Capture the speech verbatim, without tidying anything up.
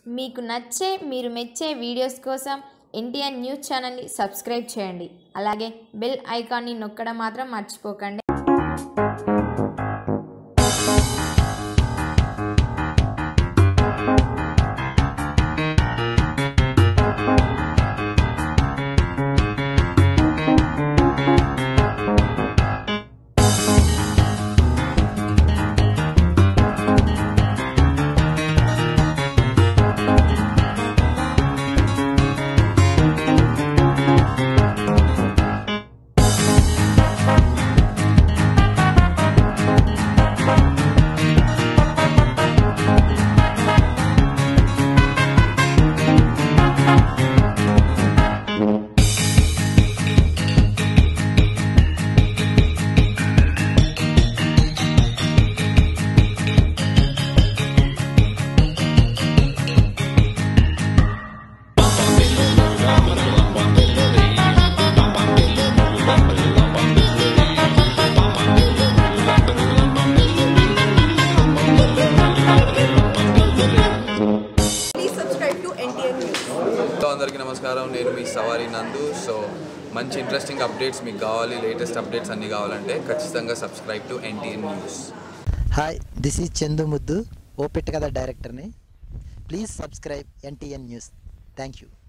మీకు నచ్చే మీరు మెచ్చే వీడియోస్ కోసం ఎన్టీఎన్ న్యూస్ ఛానల్ని సబ్స్క్రైబ్ చేయండి. అలాగే బెల్ ఐకాన్ని నొక్కడం మాత్రం మర్చిపోకండి. అందరికీ నమస్కారం. నేను మీ సవారి నందు. సో మంచి ఇంట్రెస్టింగ్ అప్డేట్స్ మీకు కావాలి, లేటెస్ట్ అప్డేట్స్ అన్నీ కావాలంటే ఖచ్చితంగా subscribe to NTN news. Hi, this is Chandu Muddu, ఓ పెట్ట కథ డైరెక్టర్ని. Please subscribe NTN news. Thank you.